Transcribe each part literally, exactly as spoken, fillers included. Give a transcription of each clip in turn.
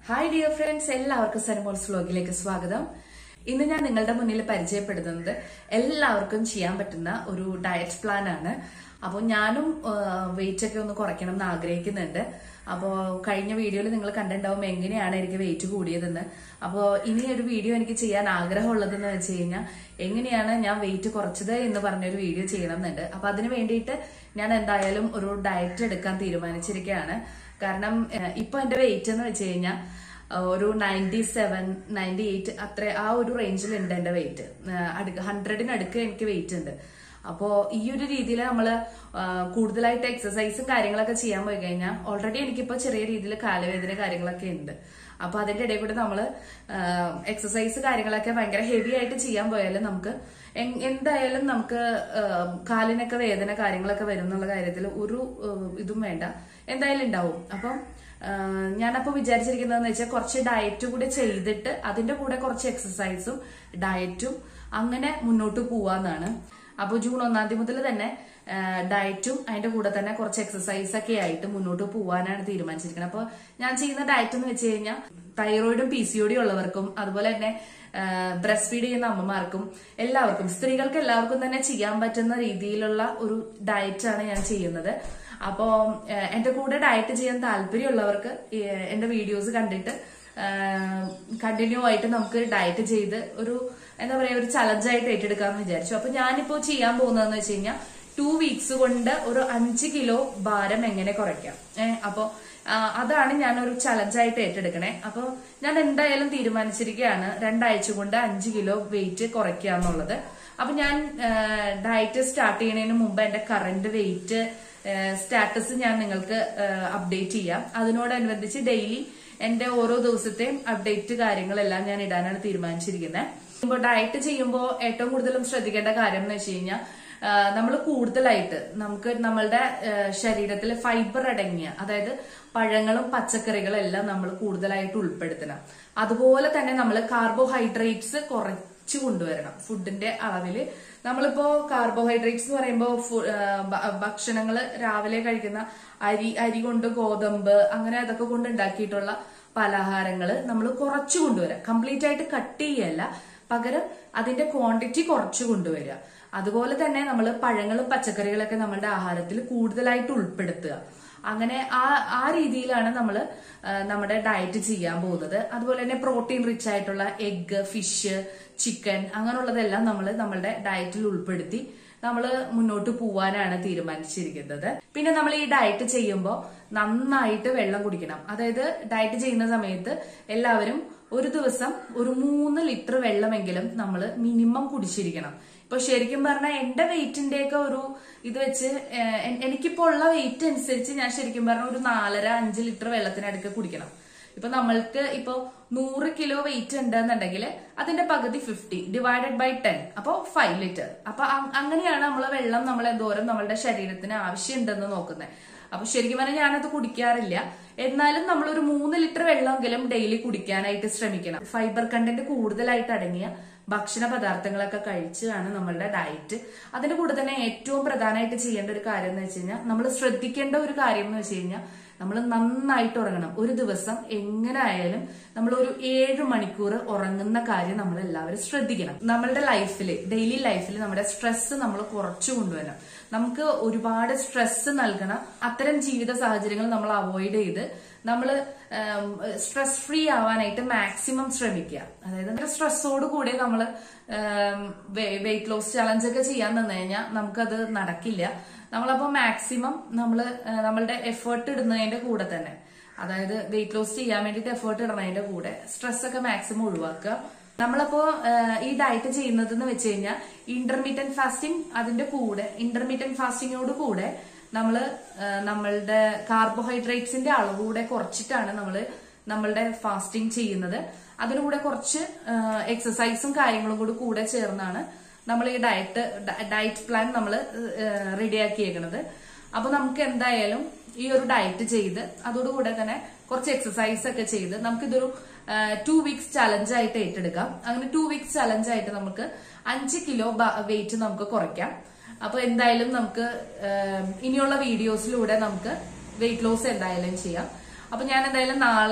Hi dear friends, എല്ലാവർക്കും സനമോൾസ് വ്ലോഗിലേക്ക് സ്വാഗതം. ഇന്ന് ഞാൻ നിങ്ങളുടെ മുന്നിൽ പരിചയപ്പെടുത്തുന്നത് എല്ലാവർക്കും ചെയ്യാൻ പറ്റുന്ന ഒരു ഡയറ്റ് പ്ലാൻ ആണ്. അപ്പോൾ ഞാനും വെയിറ്റ് ഒക്കെ ഒന്ന് കുറയ്ക്കണം എന്ന് ആഗ്രഹിക്കുന്നുണ്ട്. അപ്പോൾ കഴിഞ്ഞ വീഡിയോയിൽ നിങ്ങൾ കണ്ടിട്ടുണ്ടാവും എങ്ങനെയാണ് എനിക്ക് വെയിറ്റ് കൂടിയതെന്ന്. അപ്പോൾ ഇനി ഒരു വീഡിയോ എനിക്ക് ചെയ്യാൻ ആഗ്രഹമുള്ളതെന്ന് വെച്ച് കഴിഞ്ഞാൽ എങ്ങനെയാണ് ഞാൻ വെയിറ്റ് കുറച്ചത് എന്ന് പറഞ്ഞൊരു വീഡിയോ ചെയ്യണം എന്നുണ്ട്. അപ്പൊ അതിന് വേണ്ടിയിട്ട് ഞാൻ എന്തായാലും ഒരു ഡയറ്റ് എടുക്കാൻ തീരുമാനിച്ചിരിക്കുകയാണ്. കാരണം ഇപ്പൊ എന്റെ വെയിറ്റ് എന്ന് വെച്ച് കഴിഞ്ഞാൽ ഒരു നയൻറ്റി സെവൻ നയൻറ്റി എയ്റ്റ് അത്ര ആ ഒരു റേഞ്ചിലുണ്ട് എന്റെ വെയിറ്റ്. അടുക്ക് ഹൺഡ്രഡിനടുക്ക് എനിക്ക് വെയിറ്റ് ഉണ്ട്. അപ്പോ ഈ ഒരു രീതിയിൽ നമ്മള് കൂടുതലായിട്ട് എക്സസൈസും കാര്യങ്ങളൊക്കെ ചെയ്യാൻ പോയി കഴിഞ്ഞാൽ ഓൾറെഡി എനിക്കിപ്പോ ചെറിയ രീതിയിൽ കാലുവേദന കാര്യങ്ങളൊക്കെ ഉണ്ട്. അപ്പൊ അതിന്റെ ഇടയിൽ കൂടെ നമ്മള് എക്സസൈസ് കാര്യങ്ങളൊക്കെ ഭയങ്കര ഹെവി ആയിട്ട് ചെയ്യാൻ പോയാലും നമുക്ക് എന്തായാലും നമുക്ക് കാലിനൊക്കെ വേദന കാര്യങ്ങളൊക്കെ വരും എന്നുള്ള കാര്യത്തിൽ ഒരു ഇതും വേണ്ട, എന്തായാലും ഉണ്ടാവും. അപ്പം ഞാനപ്പോ വിചാരിച്ചിരിക്കുന്നതെന്ന് വെച്ചാൽ കുറച്ച് ഡയറ്റ് കൂടെ ചെയ്തിട്ട് അതിന്റെ കൂടെ കുറച്ച് എക്സസൈസും ഡയറ്റും അങ്ങനെ മുന്നോട്ട് പോവാന്നാണ്. അപ്പൊ ജൂൺ ഒന്നാം തീയതി മുതൽ തന്നെ ഡയറ്റും അതിന്റെ കൂടെ തന്നെ കുറച്ച് എക്സസൈസ് ഒക്കെ ആയിട്ട് മുന്നോട്ട് പോവാനാണ് തീരുമാനിച്ചിരിക്കുന്നത്. അപ്പൊ ഞാൻ ചെയ്യുന്ന ഡയറ്റ് എന്ന് വെച്ച് കഴിഞ്ഞാൽ തൈറോയിഡും പി സി ഒ ഡി ഉള്ളവർക്കും അതുപോലെ തന്നെ ബ്രസ്റ്റ് ഫീഡ് ചെയ്യുന്ന അമ്മമാർക്കും എല്ലാവർക്കും, സ്ത്രീകൾക്ക് എല്ലാവർക്കും തന്നെ ചെയ്യാൻ പറ്റുന്ന രീതിയിലുള്ള ഒരു ഡയറ്റാണ് ഞാൻ ചെയ്യുന്നത്. അപ്പോ എന്റെ കൂടെ ഡയറ്റ് ചെയ്യാൻ താല്പര്യമുള്ളവർക്ക് എന്റെ വീഡിയോസ് കണ്ടിട്ട് കണ്ടിന്യൂ ആയിട്ട് നമുക്ക് ഡയറ്റ് ചെയ്ത് ഒരു എന്താ പറയാ ഒരു ചലഞ്ചായിട്ട് ഏറ്റെടുക്കാന്ന് വിചാരിച്ചു. അപ്പൊ ഞാനിപ്പോ ചെയ്യാൻ പോകുന്നതെന്ന് വെച്ച് കഴിഞ്ഞാൽ ടു വീക്സ് കൊണ്ട് ഒരു അഞ്ച് കിലോ ഭാരം എങ്ങനെ കുറയ്ക്കാം. ഏഹ് അപ്പൊ അതാണ് ഞാൻ ഒരു ചലഞ്ചായിട്ട് ഏറ്റെടുക്കണേ. അപ്പൊ ഞാൻ എന്തായാലും തീരുമാനിച്ചിരിക്കുകയാണ് രണ്ടാഴ്ച കൊണ്ട് അഞ്ച് കിലോ വെയിറ്റ് കുറയ്ക്കുക എന്നുള്ളത്. അപ്പൊ ഞാൻ ഡയറ്റ് സ്റ്റാർട്ട് ചെയ്യുന്നതിന് മുമ്പ് എന്റെ കറന്റ് വെയിറ്റ് സ്റ്റാറ്റസ് ഞാൻ നിങ്ങൾക്ക് അപ്ഡേറ്റ് ചെയ്യാം. അതിനോടനുബന്ധിച്ച് ഡെയിലി എന്റെ ഓരോ ദിവസത്തെയും അപ്ഡേറ്റ് കാര്യങ്ങളെല്ലാം ഞാൻ ഇടാനാണ് തീരുമാനിച്ചിരിക്കുന്നത്. ഇപ്പൊ ഡയറ്റ് ചെയ്യുമ്പോൾ ഏറ്റവും കൂടുതലും ശ്രദ്ധിക്കേണ്ട കാര്യം എന്ന് വെച്ച് കഴിഞ്ഞാൽ നമ്മൾ കൂടുതലായിട്ട് നമുക്ക് നമ്മളുടെ ശരീരത്തിൽ ഫൈബർ അടങ്ങിയ, അതായത് പഴങ്ങളും പച്ചക്കറികളും എല്ലാം നമ്മൾ കൂടുതലായിട്ട് ഉൾപ്പെടുത്തണം. അതുപോലെ തന്നെ നമ്മൾ കാർബോഹൈഡ്രേറ്റ്സ് കുറച്ച് കൊണ്ടുവരണം ഫുഡിന്റെ അളവില്. നമ്മളിപ്പോ കാർബോഹൈഡ്രേറ്റ്സ് എന്ന് പറയുമ്പോൾ ഭക്ഷണങ്ങള് രാവിലെ കഴിക്കുന്ന അരി അരി കൊണ്ട് ഗോതമ്പ് അങ്ങനെ അതൊക്കെ കൊണ്ട് ഉണ്ടാക്കിയിട്ടുള്ള പലഹാരങ്ങള് നമ്മൾ കുറച്ചു കൊണ്ടുവരാം. കംപ്ലീറ്റ് ആയിട്ട് കട്ട് ചെയ്യല്ല, പകരം അതിന്റെ ക്വാണ്ടിറ്റി കുറച്ചു കൊണ്ടുവരിക. അതുപോലെ തന്നെ നമ്മൾ പഴങ്ങളും പച്ചക്കറികളൊക്കെ നമ്മളുടെ ആഹാരത്തിൽ കൂടുതലായിട്ട് ഉൾപ്പെടുത്തുക. അങ്ങനെ ആ ആ രീതിയിലാണ് നമ്മൾ നമ്മുടെ ഡയറ്റ് ചെയ്യാൻ പോകുന്നത്. അതുപോലെ തന്നെ പ്രോട്ടീൻ റിച്ച് ആയിട്ടുള്ള എഗ്, ഫിഷ്, ചിക്കൻ അങ്ങനെയുള്ളതെല്ലാം നമ്മൾ നമ്മളുടെ ഡയറ്റിൽ ഉൾപ്പെടുത്തി നമ്മൾ മുന്നോട്ട് പോവാനാണ് തീരുമാനിച്ചിരിക്കുന്നത്. പിന്നെ നമ്മൾ ഈ ഡയറ്റ് ചെയ്യുമ്പോൾ നന്നായിട്ട് വെള്ളം കുടിക്കണം. അതായത് ഡയറ്റ് ചെയ്യുന്ന സമയത്ത് എല്ലാവരും ഒരു ദിവസം ഒരു മൂന്ന് ലിറ്റർ വെള്ളമെങ്കിലും നമ്മൾ മിനിമം കുടിച്ചിരിക്കണം. ഇപ്പൊ ശരിക്കും പറഞ്ഞാൽ എന്റെ വെയിറ്റിന്റെ ഒക്കെ ഒരു ഇത് വെച്ച് എനിക്കിപ്പോ ഉള്ള വെയിറ്റ് അനുസരിച്ച് ഞാൻ ശരിക്കും പറഞ്ഞാൽ ഒരു നാലര അഞ്ച് ലിറ്റർ വെള്ളത്തിനടുക്ക് കുടിക്കണം. ഇപ്പൊ നമ്മൾക്ക് ഇപ്പൊ നൂറ് കിലോ വെയിറ്റ് ഉണ്ടെന്നുണ്ടെങ്കിൽ അതിന്റെ പകുതി ഫിഫ്റ്റി ഡിവൈഡഡ് ബൈ ടെൻ, അപ്പൊ ഫൈവ് ലിറ്റർ. അപ്പൊ അങ്ങനെയാണ് നമ്മൾ വെള്ളം നമ്മൾ എന്തോരം നമ്മളുടെ ശരീരത്തിന് ആവശ്യമുണ്ടെന്ന് നോക്കുന്നത്. അപ്പൊ ശരിക്കും പറഞ്ഞാൽ ഞാനത് കുടിക്കാറില്ല. എന്നാലും നമ്മൾ ഒരു മൂന്ന് ലിറ്റർ വെള്ളമെങ്കിലും ഡെയിലി കുടിക്കാനായിട്ട് ശ്രമിക്കണം. ഫൈബർ കണ്ടന്റ് കൂടുതലായിട്ട് അടങ്ങിയ ഭക്ഷണ പദാർത്ഥങ്ങളൊക്കെ കഴിച്ചാണ് നമ്മളുടെ ഡയറ്റ്. അതിന്റെ കൂടെ തന്നെ ഏറ്റവും പ്രധാനമായിട്ട് ചെയ്യേണ്ട ഒരു കാര്യം എന്ന് വെച്ച് കഴിഞ്ഞാൽ നമ്മൾ ശ്രദ്ധിക്കേണ്ട ഒരു കാര്യം എന്ന് വെച്ച് കഴിഞ്ഞാൽ നമ്മൾ നന്നായിട്ട് ഉറങ്ങണം. ഒരു ദിവസം എങ്ങനെ ആയാലും നമ്മൾ ഒരു ഏഴ് മണിക്കൂർ ഉറങ്ങുന്ന കാര്യം നമ്മൾ എല്ലാവരും ശ്രദ്ധിക്കണം. നമ്മളുടെ ലൈഫിൽ ഡെയിലി ലൈഫിൽ നമ്മുടെ സ്ട്രെസ് നമ്മൾ കുറച്ചു കൊണ്ടുവരണം. നമുക്ക് ഒരുപാട് സ്ട്രെസ് നൽകണ അത്തരം ജീവിത സാഹചര്യങ്ങൾ നമ്മൾ അവോയ്ഡ് ചെയ്ത് നമ്മൾ സ്ട്രെസ് ഫ്രീ ആവാനായിട്ട് മാക്സിമം ശ്രമിക്കുക. അതായത് സ്ട്രെസ്സോട് കൂടി നമ്മൾ വെയിറ്റ് ലോസ് ചലഞ്ച് ഒക്കെ ചെയ്യാൻ നിന്ന് കഴിഞ്ഞാൽ നമുക്കത് നടക്കില്ല. നമ്മളപ്പോ മാക്സിമം നമ്മള് നമ്മളുടെ എഫേർട്ട് ഇടുന്നതിന്റെ കൂടെ തന്നെ, അതായത് വെയിറ്റ് ലോസ് ചെയ്യാൻ വേണ്ടിട്ട് എഫേർട്ട് ഇടുന്നതിന്റെ കൂടെ സ്ട്രെസ് ഒക്കെ മാക്സിമം ഒഴിവാക്കുക. നമ്മളപ്പോ ഈ ഡയറ്റ് ചെയ്യുന്നത് എന്ന് വെച്ച് കഴിഞ്ഞാൽ ഇന്റർമീഡിയന്റ് ഫാസ്റ്റിംഗ്, അതിന്റെ കൂടെ ഇന്റർമീഡിയന്റ് ഫാസ്റ്റിങ്ങിനോട് കൂടെ നമ്മള് നമ്മളുടെ കാർബോഹൈഡ്രേറ്റ്സിന്റെ അളവ് കൂടെ കുറച്ചിട്ടാണ് നമ്മള് നമ്മളുടെ ഫാസ്റ്റിംഗ് ചെയ്യുന്നത്. അതിനുകൂടെ കുറച്ച് എക്സസൈസും കാര്യങ്ങളും കൂടി കൂടെ ചേർന്നാണ് നമ്മൾ ഈ ഡയറ്റ് ഡയറ്റ് പ്ലാൻ നമ്മൾ റെഡിയാക്കിയേക്കുന്നത്. അപ്പൊ നമുക്ക് എന്തായാലും ഈ ഒരു ഡയറ്റ് ചെയ്ത് അതോടുകൂടെ തന്നെ കുറച്ച് എക്സസൈസ് ഒക്കെ ചെയ്ത് നമുക്കിതൊരു ടു വീക്സ് ചലഞ്ച് ആയിട്ട് ഏറ്റെടുക്കാം. അങ്ങനെ ടു വീക്സ് ചലഞ്ച് ആയിട്ട് നമുക്ക് അഞ്ച് കിലോ വെയിറ്റ് നമുക്ക് കുറയ്ക്കാം. അപ്പൊ എന്തായാലും നമുക്ക് ഇനിയുള്ള വീഡിയോസിലൂടെ നമുക്ക് വെയിറ്റ് ലോസ് എന്തായാലും ചെയ്യാം. അപ്പൊ ഞാൻ എന്തായാലും നാളെ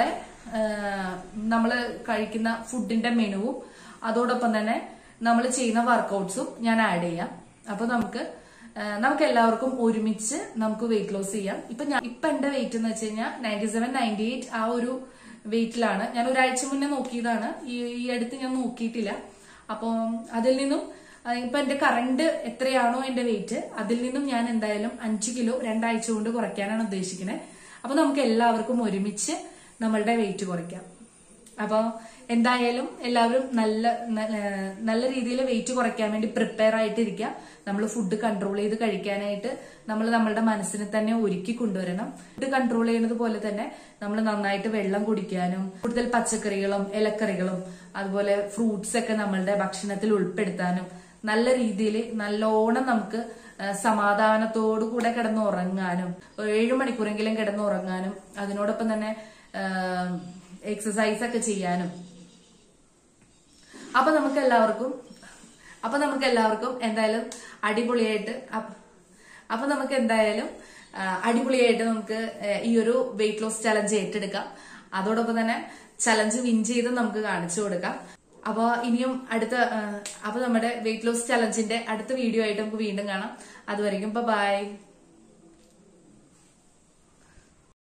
നമ്മൾ കഴിക്കുന്ന ഫുഡിന്റെ മെനുവും അതോടൊപ്പം തന്നെ നമ്മൾ ചെയ്യുന്ന വർക്കൗട്ട്സും ഞാൻ ആഡ് ചെയ്യാം. അപ്പൊ നമുക്ക് നമുക്ക് എല്ലാവർക്കും ഒരുമിച്ച് നമുക്ക് വെയിറ്റ് ലോസ് ചെയ്യാം. ഇപ്പൊ ഞാൻ ഇപ്പൊ എന്റെ വെയിറ്റ് എന്ന് വെച്ച് കഴിഞ്ഞാൽ നയൻറ്റി സെവൻ നയൻറ്റി എയ്റ്റ് ആ ഒരു വെയിറ്റിലാണ്. ഞാൻ ഒരാഴ്ച മുന്നേ നോക്കിയതാണ്, ഈ ഈ അടുത്ത് ഞാൻ നോക്കിയിട്ടില്ല. അപ്പോൾ അതിൽ നിന്നും ഇപ്പൊ എന്റെ കറണ്ട് എത്രയാണോ എന്റെ വെയിറ്റ് അതിൽ നിന്നും ഞാൻ എന്തായാലും അഞ്ച് കിലോ രണ്ടാഴ്ച കൊണ്ട് കുറയ്ക്കാനാണ് ഉദ്ദേശിക്കുന്നത്. അപ്പൊ നമുക്ക് എല്ലാവർക്കും ഒരുമിച്ച് നമ്മളുടെ വെയിറ്റ് കുറയ്ക്കാം. അപ്പൊ എന്തായാലും എല്ലാവരും നല്ല നല്ല രീതിയിൽ വെയിറ്റ് കുറയ്ക്കാൻ വേണ്ടി പ്രിപ്പയർ ആയിട്ടിരിക്കുക. നമ്മൾ ഫുഡ് കൺട്രോൾ ചെയ്ത് കഴിക്കാനായിട്ട് നമ്മൾ നമ്മളുടെ മനസ്സിനെ തന്നെ ഒരുക്കി കൊണ്ടുവരണം. ഫുഡ് കൺട്രോൾ ചെയ്യുന്നത് പോലെ തന്നെ നമ്മൾ നന്നായിട്ട് വെള്ളം കുടിക്കാനും കൂടുതൽ പച്ചക്കറികളും ഇലക്കറികളും അതുപോലെ ഫ്രൂട്ട്സ് ഒക്കെ നമ്മളുടെ ഭക്ഷണത്തിൽ ഉൾപ്പെടുത്താനും നല്ല രീതിയിൽ നല്ലോണം നമുക്ക് സമാധാനത്തോടു കൂടെ കിടന്നുറങ്ങാനും ഏഴു മണിക്കൂറെങ്കിലും കിടന്നുറങ്ങാനും അതിനോടൊപ്പം തന്നെ എക്സസൈസ് ഒക്കെ ചെയ്യാനും അപ്പൊ നമുക്ക് എല്ലാവർക്കും അപ്പൊ നമുക്ക് എല്ലാവർക്കും എന്തായാലും അടിപൊളിയായിട്ട് അപ്പൊ നമുക്ക് എന്തായാലും അടിപൊളിയായിട്ട് നമുക്ക് ഈ ഒരു വെയിറ്റ് ലോസ് ചലഞ്ച് ഏറ്റെടുക്കാം. അതോടൊപ്പം തന്നെ ചലഞ്ച് വിൻ ചെയ്ത് നമുക്ക് കാണിച്ചു കൊടുക്കാം. അപ്പൊ ഇനിയും അടുത്ത അപ്പൊ നമ്മുടെ വെയിറ്റ് ലോസ് ചലഞ്ചിന്റെ അടുത്ത വീഡിയോ ആയിട്ട് നമുക്ക് വീണ്ടും കാണാം. അതുവരെയും ബൈ.